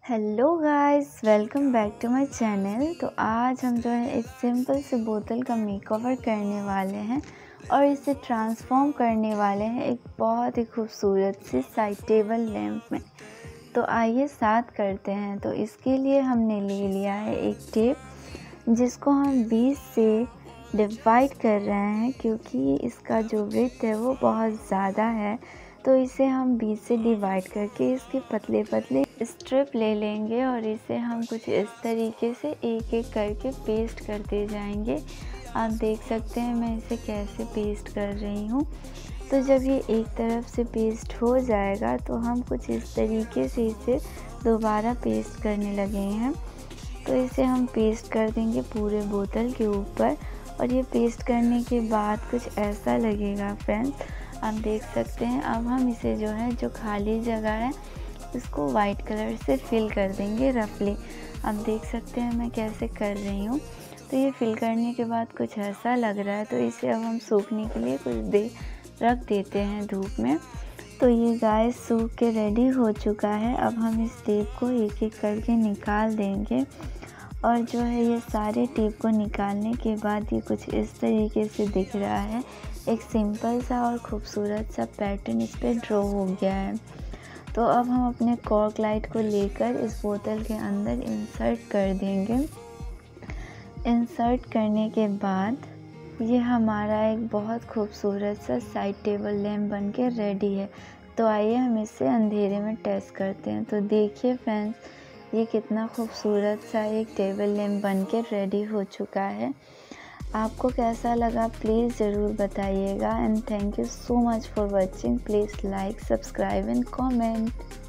Hello guys, welcome back to my channel. तो आज हम जो है एक सिंपल से बोतल का मेकओवर करने वाले हैं और इसे ट्रांसफॉर्म करने वाले हैं एक बहुत ही खूबसूरत सी साइड टेबल लैम्प में। तो आइए साथ करते हैं। तो इसके लिए हमने ले लिया है एक टेप जिसको हम 20 से डिवाइड कर रहे हैं क्योंकि इसका जो विड्थ है वो बहुत ज़्यादा है। तो इसे हम 20 से डिवाइड करके इसके पतले पतले स्ट्रिप ले लेंगे और इसे हम कुछ इस तरीके से एक एक करके पेस्ट करते जाएंगे। आप देख सकते हैं मैं इसे कैसे पेस्ट कर रही हूँ। तो जब ये एक तरफ से पेस्ट हो जाएगा तो हम कुछ इस तरीके से इसे दोबारा पेस्ट करने लगे हैं। तो इसे हम पेस्ट कर देंगे पूरे बोतल के ऊपर और ये पेस्ट करने के बाद कुछ ऐसा लगेगा फ्रेंड्स, आप देख सकते हैं। अब हम इसे जो खाली जगह है इसको वाइट कलर से फिल कर देंगे रफली। आप देख सकते हैं मैं कैसे कर रही हूँ। तो ये फिल करने के बाद कुछ ऐसा लग रहा है। तो इसे अब हम सूखने के लिए कुछ देर रख देते हैं धूप में। तो ये गाइस सूख के रेडी हो चुका है। अब हम इस टेप को एक एक करके निकाल देंगे और जो है ये सारे टेप को निकालने के बाद ये कुछ इस तरीके से दिख रहा है। एक सिंपल सा और खूबसूरत सा पैटर्न इस पर ड्रॉ हो गया है। तो अब हम अपने कॉर्क लाइट को लेकर इस बोतल के अंदर इंसर्ट कर देंगे। इंसर्ट करने के बाद ये हमारा एक बहुत खूबसूरत सा साइड टेबल लैम्प बन के रेडी है। तो आइए हम इसे अंधेरे में टेस्ट करते हैं। तो देखिए फ्रेंड्स, ये कितना खूबसूरत सा एक टेबल लैम्प बन के रेडी हो चुका है। आपको कैसा लगा प्लीज़ ज़रूर बताइएगा। And thank you so much for watching. Please like, subscribe and comment.